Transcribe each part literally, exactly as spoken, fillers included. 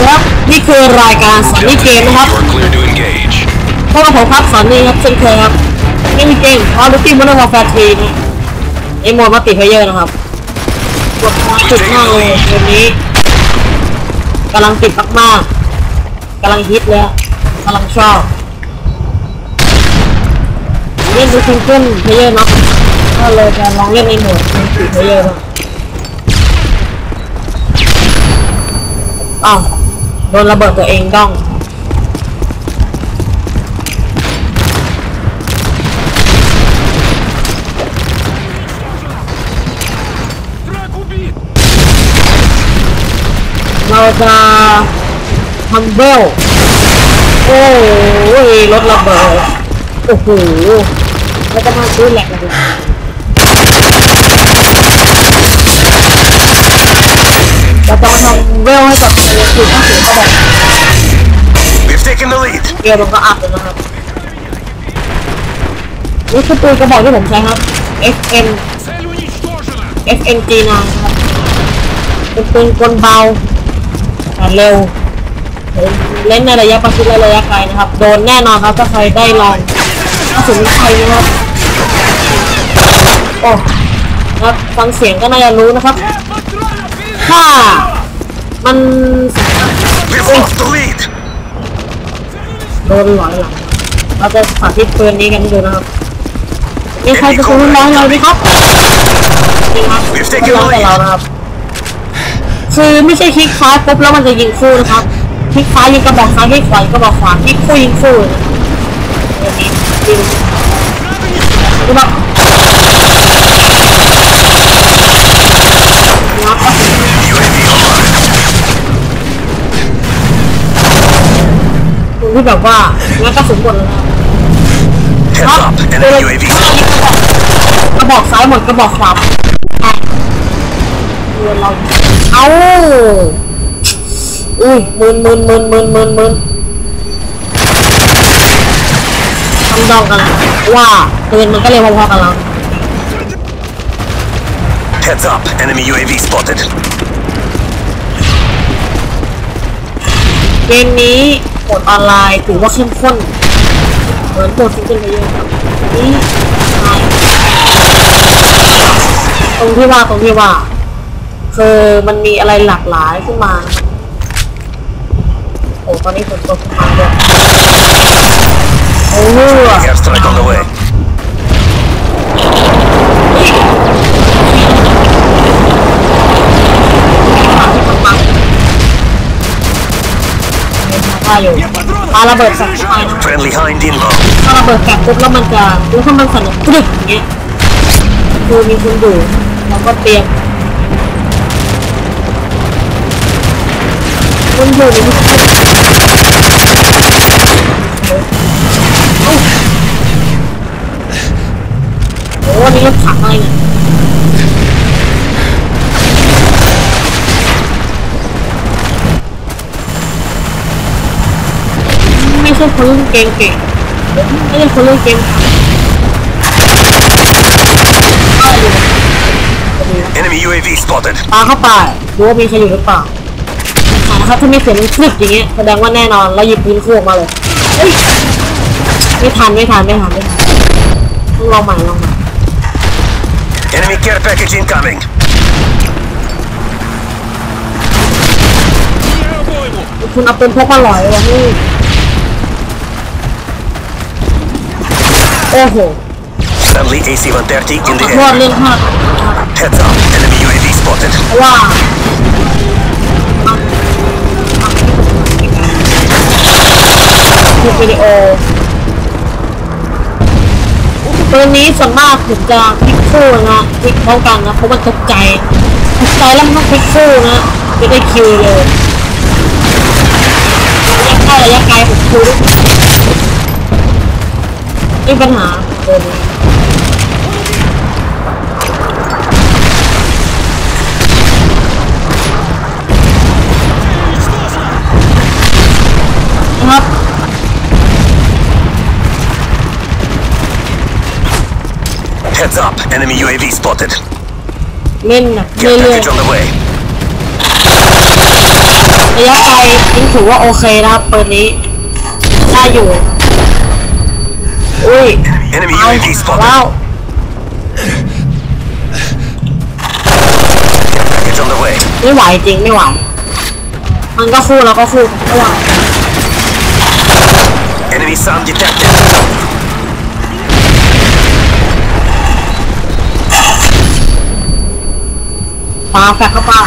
ครับนี่คือรายการสอนนี่เกมนะครับพวกผมครับสอนนี่ครับเช่นเคยครับนี่มีเกมคอร์ดูตี้มอนเตอร์วอร์แฟร์ทีนะไอโหมดมัลติเพลเยอร์นะครับกดมาติดมากเลยเกมนี้กำลังติดมากๆกำลังฮิตเลยกำลังชอบเล่นดูซิงเกิลเพลเยอร์เนาะก็เลยจะลองเล่นในโหมดมัลติเพลเยอร์อ้าวโดนระเบิดตัวเองต้องเราจะทำเบลโอ้ยรถระเบิดโอ้โหแล้วก็มาซื้อแหลกเลยเราจะมาทำเวลให้กับตัวคือต้องเสียก็แบบเกมมันก็อัพเลยนะครับนี่คือปืนกระบอกที่ผมใช้ครับ เอฟ เอ็ม เอฟ เอ็ม จี ไนน์ ครับเป็นปืนกลเบาแต่เร็วเล่นในระยะประชิดและระยะไกลนะครับโดนแน่นอนครับถ้าใครได้ลองกระสุนไฟนะครับโอ้ครับฟังเสียงก็น่าจะรู้นะครับถ้ามันโดนหลอยหลังเราจะสาธิตปืนนี้กันดูนะครับมีใครจะปืนร้อยเราไหมครับนี่ครับไม่ร้อยแต่เรานะครับคือไม่ใช่คลิกซ้ายปุ๊บแล้วมันจะยิงคู่นะครับคลิกซ้ายยิงกระบอกซ้ายคลิกขวายิงกระบอกขวาคลิกคู่ยิงคู่อย่างนี้ยิงดูแบบที่แบบว่างั้นกระสุนหมดแล้วนะครับกระบอกซ้ายหมดกระบอกขวาเรือเราเอาอุ้ยมึนมึนมึนมึนมึนมึนทำดองกันว่าปืนมันก็เร็วพอๆกันแล้ว Heads up, enemy ยู เอ วี spotted. เกมนี้โหมดออนไลน์ถือว่าเข้มข้นเหมือนโหมดซิงเกิลเพลเยอร์ครับนี่ตรงที่ว่าตรงที่ว่าคือมันมีอะไรหลากหลายขึ้นมาโอ้ตอนนี้ฝนตกมาด้วยโอ้โหปาอยู่ปาระเบิดสักไฟนะปาระเบิดแกะปุ๊บแล้วมันจะรู้ว่ามันสั่นกรึกอย่างเงี้ยคือมีคนดูแล้วก็เตรียมคนอยู่ในมือโอ้นี่รถถังอะไรเนี่ยไม่ใช่คนเล่นเกมเก่งไม่ใช่คนเล่นเกม Enemy ยู เอ วี spotted. ปาเข้าไปดูว่ามีใครอยู่หรือเปล่านะครับถ้ามีเสียงคลิกอย่างเงี้ยแสดงว่าแน่นอนเราหยิบปืนคู่ออกมาเลยไม่ทันไม่ทันไม่ทันไม่ทันต้องลองใหม่ลองใหม่ Enemy care package incoming. คุณเอาเป็นพกมาลอยวะนี่โอ้โห Stanley เอ ซี หนึ่งสามศูนย์ in the รอด air. เล่นพลาด Heads up, enemy ยู เอ วี spotted. ว่าคลิปวิดีโอตัวนี้ส่วนมากผมจะคลิกคู่นะคลิกพร้อมกันนะเพราะมันตกใจตกใจแล้วมันต้องคลิกคู่นะจะได้คิวเลยระยะใกล้ระยะไกลผมคิวด้วยไม่ปัญหาตัวนี้นะครับ Heads up, enemy ยู เอ วี spotted. เล่นนะเรื่อยๆระยะไกลยิงถือว่าโอเคนะครับปืนนี้ได้อยู่อุ้ย Enemy เอายู เอ วีแล้ spotted. ว Package on the way. ไม่ไหวจริงไม่ไหวมันก็คู่แล้วก็คู่ไม่ไหว Enemy sound detected. ปาแฟกเข้าไป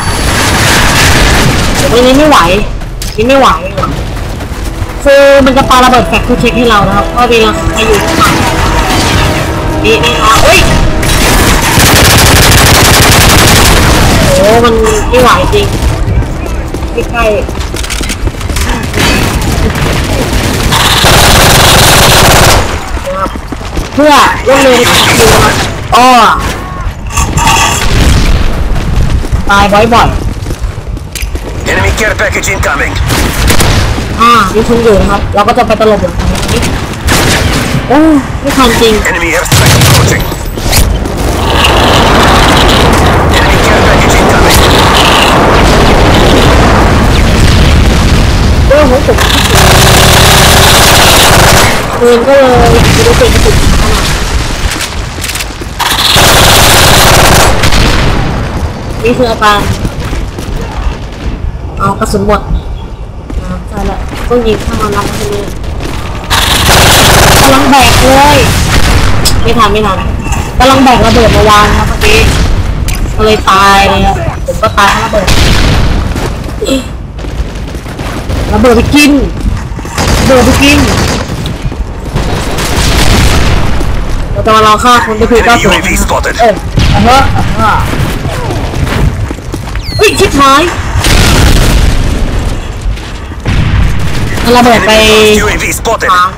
วันนี้ไม่ไหวนี่ไม่ไหวไม่ไหวคือมันจะปาระเบิดแฟกทุกเช็คให้เรานะครับว่าเวลาใครอยู่ข้างหลังนี่นี่นะเฮ้ยโอ้มันไม่ไหวจริงใกล้ๆเพื่อรวดเร็วในการดูนะครับอ้อตายบ่อย Enemy care package incoming. ๆอ่านี่คุณอยู่นะครับเราก็จะไปตลบหลังนี้โอ้ไม่ทันจริง Enemy airstrike approaching. Enemy care package incoming. เรื่องของผมปืนก็เลยไม่ได้เป็นกระสุนนี่คืออาการเอากระสุนหมดนะใช่แล้วต้องยิงข้างมันรับทีนี้กำลังแบกเลยไม่ทันไม่ทันกำลังแบกระเบิดมาวางครับเมื่อกี้ก็เลยตายเลยครับผมก็ตายเพราะระเบิดระเบิดไปกินระเบิดไปกินเราจะมาลองฆ่าคนที่ผิดก็ Enemy ถูกยู เอ วี spotted. เออเฮ้อเฮ้อเฮ้ยชิบหายมันระเบิดไป Enemyยู เอ วี spotted. ทาง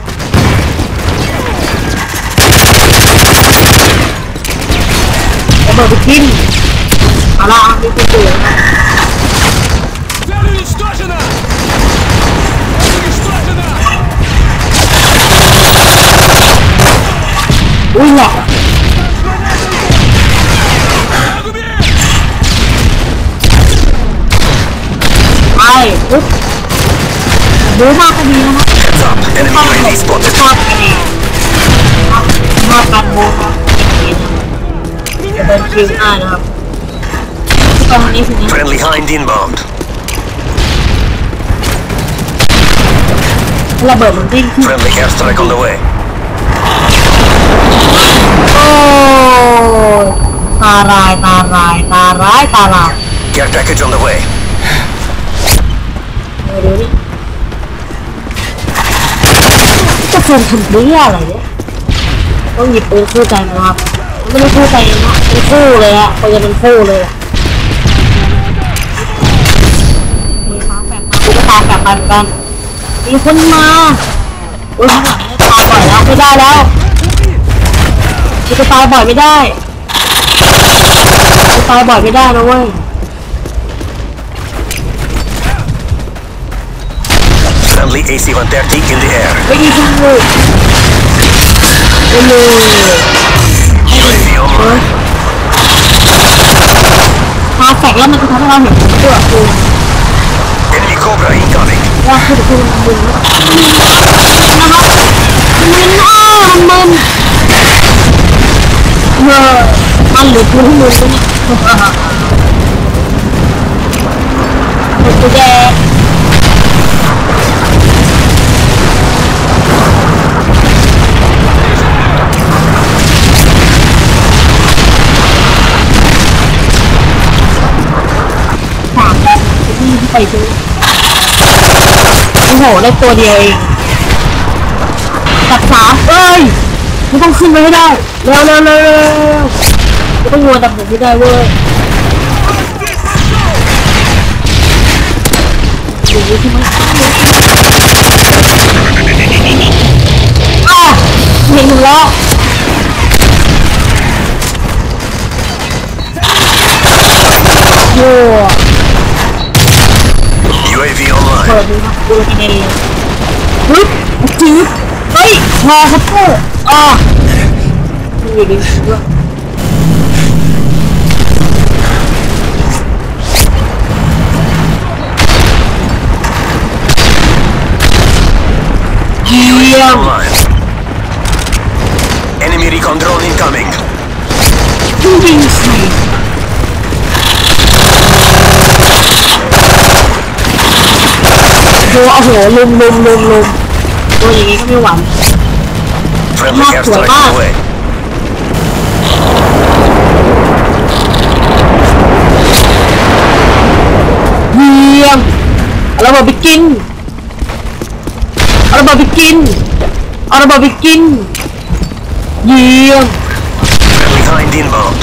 ระเบิดไปกินเอาละมีคนตื่น Цель уничтожена! Уничтожена! อุ้ยแหละ Огубей! ไปปุ๊บดูมากก็ดีนะครับ Heads up. Enemy ภาพยู เอ วี spotted. ภาพกันดีภาพการโบครับจะเป็นคิวหน้านะครับตอนนี้คือนะ Friendly Hind inbound. ระเบิดมันดิ้นขึ้น Friendly airstrike on the way. โอ้ตาลายตาลายตาร้ายตาลาย Care package on the way. เดี๋ยวดูนี่จะเฟิร์นทำเรื่องอะไรเนี่ยต้องหยิบปืนคู่ใจนะครับไม่ได้คู่ใจนะเป็นคู่เลยอะปืนเป็นคู่เลยอะมีฟ้าแฝงมาตุ๊กตาแฝงมาเหมือนกันมีคนมาโอ้ยข้างหลังเนี่ยตายบ่อยแล้วไม่ได้แล้วจะตายบ่อยไม่ได้จะตายบ่อยไม่ได้นะเว้ย Friendly A C one thirty in the air. ไม่ดีจังเลยโอ้โหยู เอ วี online. พาแฝงแล้วมันจะทำให้เราเห็นตัวคุณ Enemy Cobra incoming. ว่าคือคุณมึนนะครับมึนอ้ามันเมื่อมันหรือคุณมึนเนี่ยตัวแดงสามแล้วที่ไปซื้อโอ้โหได้ตัวเดียวเองจับสามเอ้ยไม่ต้องขึ้นไปให้ได้เร็วเร็วเร็วเร็วไม่ต้องวัวดับผมไม่ได้เว้ยอยู่ที่มันอ้าวเห็นหนูแล้วโย่ยู เอ วีเปิ online. ดดูครับดูกันเองปึ๊บจี๊ดเฮ้ยพอครับเพื่ออ่ามันอยู่ดีด้วยเยี่ยม Online. Enemy recon drone incoming. ยิงสิโอ้โหลุมลุมลุมลุมตัวอย่างงี้ก็ไม่หวัง Friendly airstrike on the way. เยี่ยมเอาระเบิดไปกินเอาระเบิดไปกินเอาระเบิดไปกินเยี่ยม Friendly Hind inbound.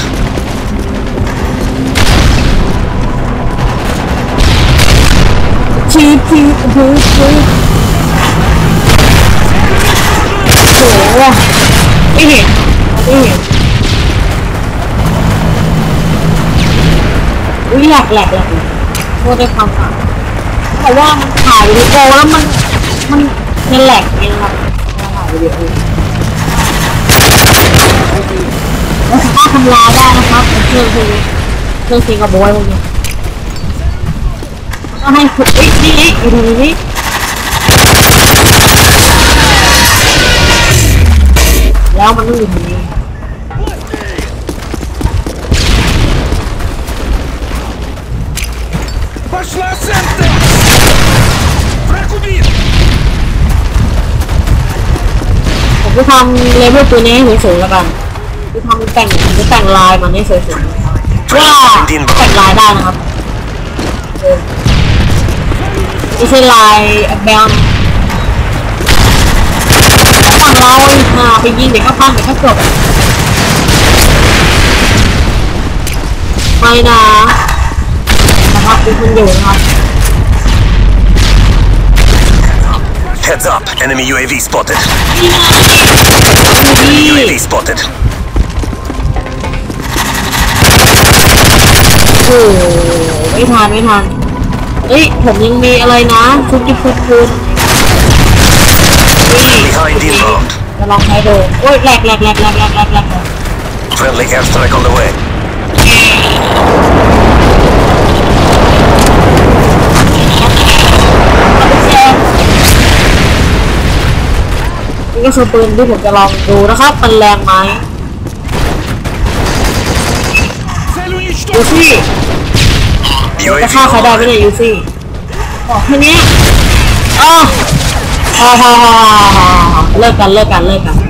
ชีชีบูบูโอ้โหไม่เห็นไม่เห็นอุ้ยแหลกแหลกแหลกโทษด้วยความฝันเพราะว่ามันถ่ายวิดีโอแล้วมันมันมันแหลกเองครับถ่ายวิดีโอเราสามารถทำลายได้นะครับเครื่องพวกนี้เครื่องซิงคโปร์พวกนี้ก็ให้ฝึกนี่นี่อยู่ตรงนี้แล้วมันต้องอยู่ตรงนี้ Пошла центр! Враг убит! ผมจะทำเลเวลตัวนี้ให้สวยๆแล้วกันจะทำแต่งจะแต่งลายมันให้สวยๆว่าแต่งลายได้นะครับไม่ใช่ลายแบลฝั่งเราอ่าไปยิงเด็กก็พังเด็กก็จบไม่นะนะครับเป็นคนอยู่นะครับ Heads up. Enemy U A V spotted. นี่ U A V spotted. โอ้ไม่ทันไม่ทันเฮ้ยผมยังมีอะไรนะชุดกิฟต์ฟูดนี่ Behind inbound. จะลองใช้ดูโอ้ยแหลกแหลกแหลกแหลกแหลกแหลกแหลก Friendly airstrike on the way. นี่ก็คือปืนที่ผมจะลองดูนะครับมันแรงไหม Цель ยู уничтожена! ซี่ U A จะ V ฆ่าใครได้ไม่ online. ได้ยูซี่บอกแค่นี้อ๋อฮ่าฮ่าฮ่าฮ่าเลิกกันเลิกกันเลิกกัน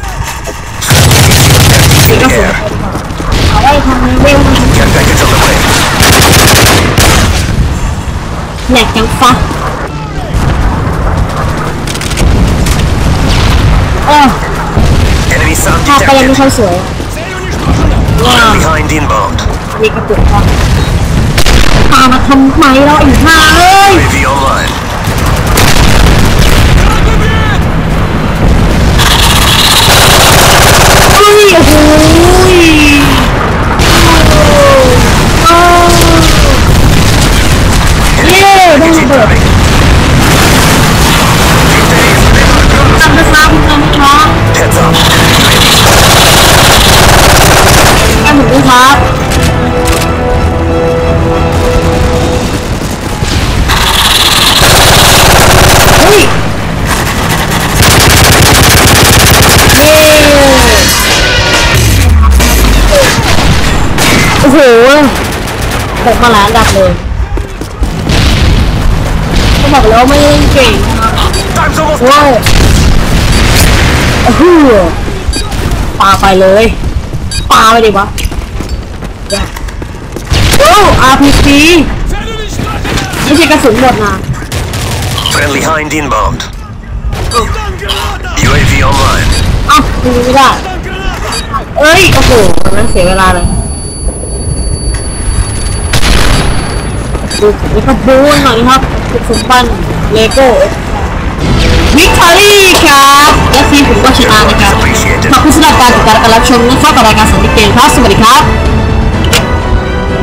In ก็ the สุด air. เอาไว้ทำเวล Care package on the way. แหลกจังฟะเออ Enemy sound ภาพก็ยังไม่ detected. ค่อยสวย Цель уничтожена! ว้าว Behind inbound. มีกระตุกครับตามมาทำไมเราอีกห้าเอ้ย U A V online. Враг убит! เฮ้ยโอ้โหโอ้เย้ได้ Package ระเบิด incoming. Victory is never close. ทำนะครับทำนะครับ Heads up. Enemy U A V spotted. แก้หมูด้วยครับเฮ้ยเย้โอ้โหตกมาหลายอันดับเลยก็บอกแล้วไม่เล่นเก่งนะครับ Time's almost ว้าวโอ้โหปาไปเลยปาไปดิวะโอ้ อาร์ พี จี Цель уничтожена! ไม่ใช่กระสุนหมดนะ friendly Hind inbound. Там граната! U A V online. อ้าวดูไม่ได้ Там граната! เอ้ย โอ้โหมันเสียเวลาเลยดูนี่ก็บูนหน่อยนะครับสุดสมบันเลโก้วิกตอรี่ครับและทีมผมก็ชนะนะครับ ขอบคุณสำหรับการติดตามการรับชมนะครับกับรายการสันติเกมครับ สวัสดีครับ